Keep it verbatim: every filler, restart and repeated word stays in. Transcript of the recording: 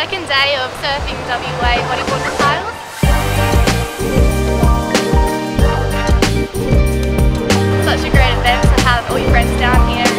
second day of surfing W A bodyboard for titles. Such a great event to have all your friends down here.